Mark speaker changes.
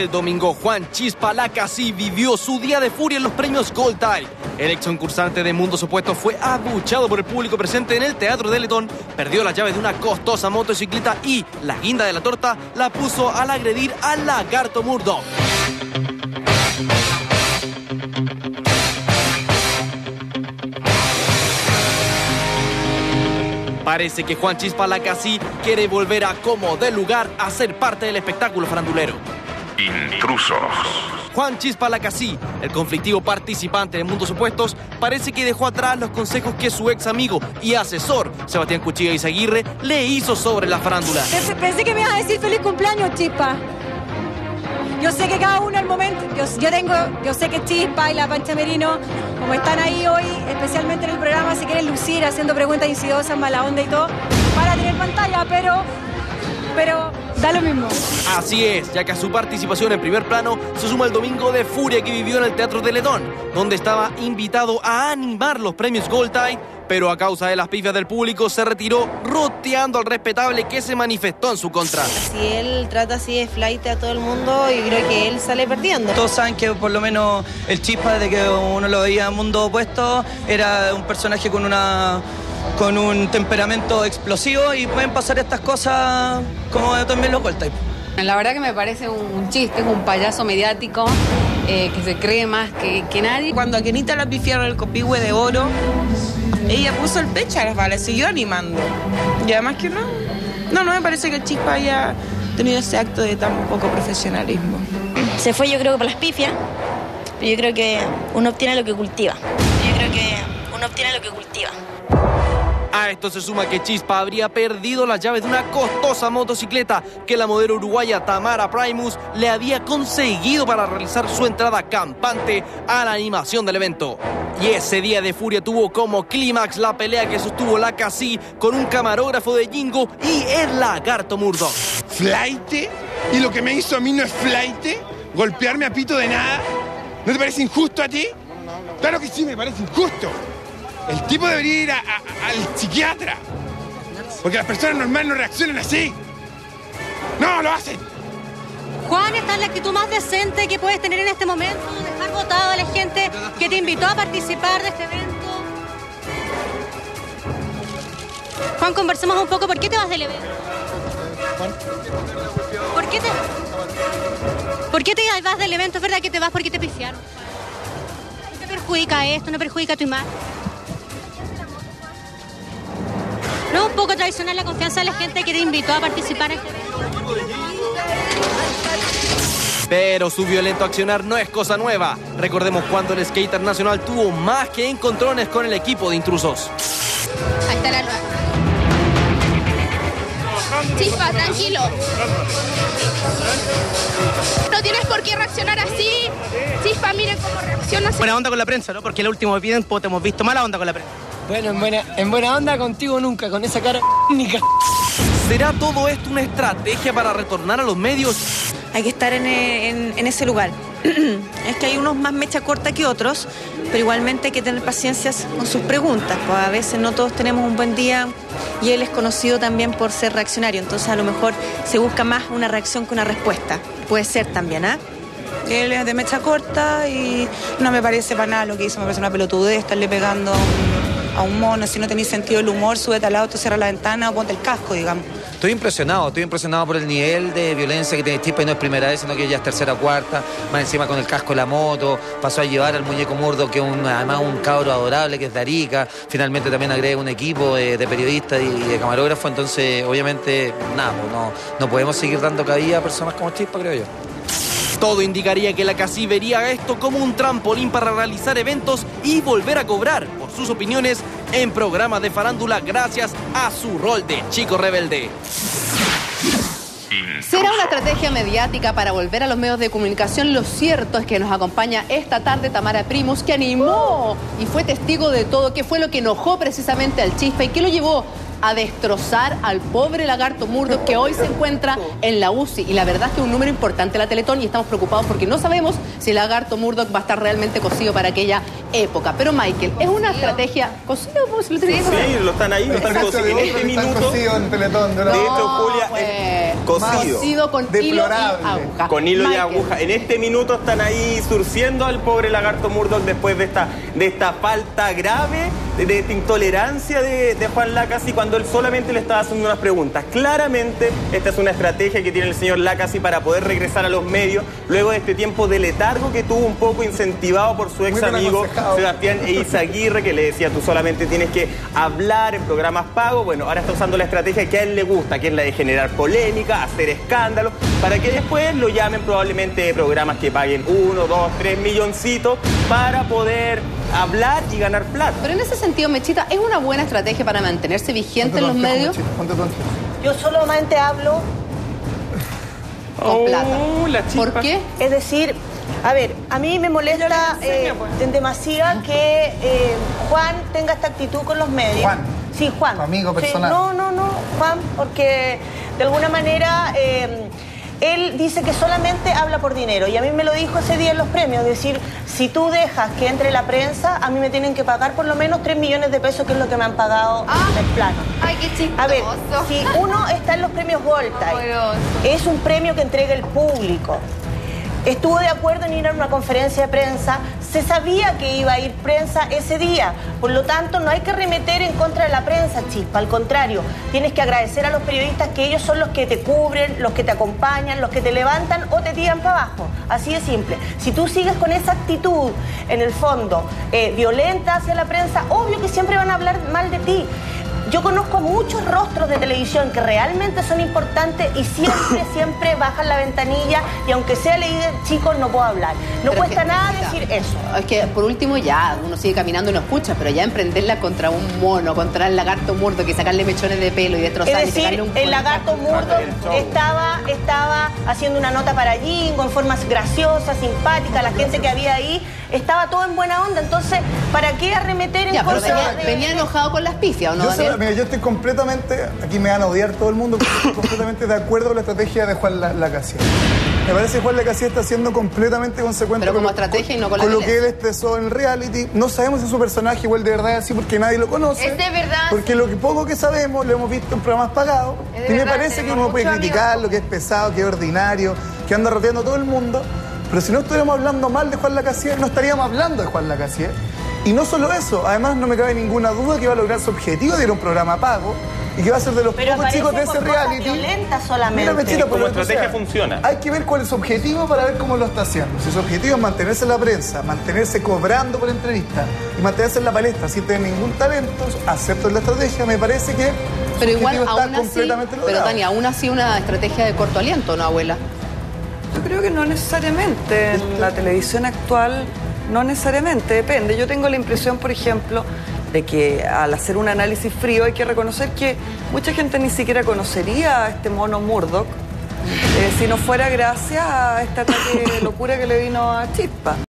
Speaker 1: El domingo, Juan Chispa Lacasí vivió su día de furia en los premios Gold Tide. El ex concursante de Mundos Opuestos fue abuchado por el público presente en el Teatro de Letón, perdió la llave de una costosa motocicleta y la guinda de la torta la puso al agredir al Lagarto Murdoch. Parece que Juan Chispa Lacasí quiere volver a como de lugar a ser parte del espectáculo farandulero.
Speaker 2: Intrusos.
Speaker 1: Juan Chispa Lacasí, el conflictivo participante de Mundos Opuestos, parece que dejó atrás los consejos que su ex amigo y asesor, Sebastián Cuchilla Izaguirre, le hizo sobre la farándula.
Speaker 3: Pensé que me ibas a decir feliz cumpleaños, Chispa. Yo sé que cada uno al momento, yo sé que Chispa y la Pancha Merino, como están ahí hoy, especialmente en el programa, se quieren lucir haciendo preguntas insidiosas, mala onda y todo, para tener pantalla, pero da lo mismo.
Speaker 1: Así es, ya que a su participación en primer plano se suma el domingo de furia que vivió en el Teatro de Letón, donde estaba invitado a animar los premios Gold Tide, pero a causa de las pifias del público se retiró roteando al respetable que se manifestó en su contra.
Speaker 4: Si él trata así de flight a todo el mundo, yo creo que él sale perdiendo.
Speaker 5: Todos saben que por lo menos el Chispa, de que uno lo veía en Mundo Opuesto, era un personaje con un temperamento explosivo y pueden pasar estas cosas como también los Gold Tide.
Speaker 6: La verdad que me parece un chiste, es un payaso mediático que se cree más que nadie.
Speaker 7: Cuando a Kenita la pifiaron el copihue de oro, ella puso el pecho a las balas, siguió animando. Y además que no me parece que el Chispa haya tenido ese acto de tan poco profesionalismo.
Speaker 8: Se fue, yo creo que por las pifias, pero yo creo que uno obtiene lo que cultiva.
Speaker 1: A esto se suma que Chispa habría perdido las llaves de una costosa motocicleta que la modelo uruguaya Tamara Primus le había conseguido para realizar su entrada campante a la animación del evento. Y ese día de furia tuvo como clímax la pelea que sostuvo Lacasí con un camarógrafo de Jingo y el Lagarto Murdoch.
Speaker 9: ¿Flaite? ¿Y lo que me hizo a mí no es flaite? ¿Golpearme a pito de nada? ¿No te parece injusto a ti? Claro que sí, me parece injusto. El tipo debería ir al psiquiatra. Porque las personas normales no reaccionan así. No, lo hacen.
Speaker 3: Juan, esta es la actitud más decente que puedes tener en este momento, dejar votada a la gente que te invitó a participar de este evento. Juan, conversemos un poco, ¿por qué te vas del evento? ¿Por qué te vas del evento? ¿Es verdad que te vas porque te pifiaron? ¿No te perjudica esto? ¿No perjudica tu imagen? ¿No es un poco traicionar la confianza de la gente que te invitó a participar en este evento?
Speaker 1: Pero su violento accionar no es cosa nueva. Recordemos cuando el skater nacional tuvo más que encontrones con el equipo de intrusos.
Speaker 6: Ahí está la nueva.
Speaker 10: Chispa, tranquilo. No tienes por qué reaccionar así. Chispa, miren cómo reacciona.
Speaker 5: Buena onda con la prensa, ¿no? Porque el último tiempo te hemos visto mala onda con la prensa.
Speaker 11: Bueno, en buena onda contigo nunca, con esa cara única.
Speaker 1: ¿Será todo esto una estrategia para retornar a los medios?
Speaker 4: Hay que estar en ese lugar. Es que hay unos más mecha corta que otros, pero igualmente hay que tener paciencia con sus preguntas. Pues a veces no todos tenemos un buen día y él es conocido también por ser reaccionario, entonces a lo mejor se busca más una reacción que una respuesta. Puede ser también, ¿ah?
Speaker 7: Él es de mecha corta y no me parece para nada lo que hizo, me parece una pelotudez estarle pegando a un mono. Si no tenéis sentido del humor, súbete al auto, cierra la ventana o ponte el casco, digamos.
Speaker 12: Estoy impresionado por el nivel de violencia que tiene Chispa, y no es primera vez, sino que ya es tercera o cuarta, más encima con el casco de la moto, pasó a llevar al muñeco Murdo, que es además un cabro adorable, que es de Arica, finalmente también agrega un equipo de periodistas y de camarógrafos, entonces obviamente nada, no podemos seguir dando cabida a personas como Chispa, creo yo.
Speaker 1: Todo indicaría que Lacasí vería esto como un trampolín para realizar eventos y volver a cobrar por sus opiniones en programas de farándula gracias a su rol de chico rebelde.
Speaker 6: ¿Será una estrategia mediática para volver a los medios de comunicación? Lo cierto es que nos acompaña esta tarde Tamara Primus, que animó y fue testigo de todo, que fue lo que enojó precisamente al Chispa y que lo llevó a destrozar al pobre lagarto Murdoch, que hoy se encuentra en la UCI. Y la verdad es que es un número importante la Teletón y estamos preocupados porque no sabemos si el lagarto Murdoch va a estar realmente cocido para aquella época. Pero Michael, es una estrategia... ¿Cocido? ¿Vos lo tenés?
Speaker 13: Sí, lo están ahí, lo están cocido. En este minuto...
Speaker 14: cocido en Teletón,
Speaker 13: de hecho, Julia,
Speaker 6: cocido con hilo y aguja.
Speaker 13: Con hilo y aguja. En este minuto están ahí surciendo al pobre lagarto Murdoch después de esta falta grave, de esta intolerancia de Juan Lacasi, cuando él solamente le estaba haciendo unas preguntas. Claramente, esta es una estrategia que tiene el señor Lacasi para poder regresar a los medios luego de este tiempo de letargo que tuvo, un poco incentivado por su ex amigo Sebastián Eizaguirre, que le decía: tú solamente tienes que hablar en programas pagos. Bueno, ahora está usando la estrategia que a él le gusta, que es la de generar polémica, hacer escándalo, para que después lo llamen probablemente de programas que paguen 1, 2, 3 milloncitos para poder hablar y ganar plata.
Speaker 6: Pero en ese sentido, Mechita, ¿es una buena estrategia para mantenerse vigente en los medios?
Speaker 15: Yo solamente hablo
Speaker 6: con plata. ¿Por qué?
Speaker 15: Es decir, a ver, a mí me molesta en demasía que Juan tenga esta actitud con los medios.
Speaker 14: Juan.
Speaker 15: Sí, Juan.
Speaker 14: Amigo personal.
Speaker 15: Sí, no, Juan, porque de alguna manera él dice que solamente habla por dinero, y a mí me lo dijo ese día en los premios, es decir, si tú dejas que entre la prensa, a mí me tienen que pagar por lo menos 3 millones de pesos, que es lo que me han pagado en el plano.
Speaker 10: Ay, qué chistoso.
Speaker 15: A ver, si uno está en los premios Voltaire, es un premio que entrega el público. Estuvo de acuerdo en ir a una conferencia de prensa, se sabía que iba a ir prensa ese día, por lo tanto no hay que remeter en contra de la prensa, Chispa, al contrario, tienes que agradecer a los periodistas que ellos son los que te cubren, los que te acompañan, los que te levantan o te tiran para abajo, así de simple. Si tú sigues con esa actitud, en el fondo, violenta hacia la prensa, obvio que siempre van a hablar mal de ti. Yo conozco muchos rostros de televisión que realmente son importantes y siempre bajan la ventanilla, y aunque sea leído, chicos, no puedo hablar. No pero cuesta nada decir eso.
Speaker 6: Es que por último ya uno sigue caminando y no escucha, pero ya emprenderla contra un mono, contra el lagarto Murdoch, que sacarle mechones de pelo y destrozarle.
Speaker 15: Es decir, el lagarto Murdoch estaba haciendo una nota para Jingo en forma graciosa, simpática, la gente que había ahí estaba todo en buena onda, entonces ¿para qué arremeter en
Speaker 6: contra de...? Venía enojado con las pifias, ¿o no?
Speaker 14: Mira, yo estoy completamente, aquí me van a odiar todo el mundo, pero estoy completamente de acuerdo con la estrategia de Juan Lacasi. Me parece que Juan Lacasi está siendo completamente consecuente
Speaker 6: pero como estrategia y no con la
Speaker 14: lo que él expresó en reality. No sabemos si su personaje igual de verdad es así, porque nadie lo conoce.
Speaker 10: Es de verdad.
Speaker 14: Porque lo que poco que sabemos lo hemos visto en programas pagados. Y me parece que uno puede criticar lo que es pesado, que es ordinario, que anda rodeando a todo el mundo. Pero si no estuviéramos hablando mal de Juan Lacasi, no estaríamos hablando de Juan Lacasi. Y no solo eso, además no me cabe ninguna duda que va a lograr su objetivo de ir a un programa pago y que va a ser de los pocos chicos de ese reality.
Speaker 15: Violenta solamente.
Speaker 14: Mira, Mechita,
Speaker 13: como estrategia funciona.
Speaker 14: Hay que ver cuál es su objetivo para ver cómo lo está haciendo. Si su objetivo es mantenerse en la prensa, mantenerse cobrando por entrevista y mantenerse en la palestra sin tener ningún talento, acepto la estrategia, me parece que
Speaker 6: pero igual aún así, pero Tania, aún así una estrategia de corto aliento, ¿no, abuela?
Speaker 16: Yo creo que no necesariamente. En la televisión actual, no necesariamente, depende. Yo tengo la impresión, por ejemplo, de que al hacer un análisis frío hay que reconocer que mucha gente ni siquiera conocería a este mono Murdoch si no fuera gracias a este ataque de locura que le vino a Chispa.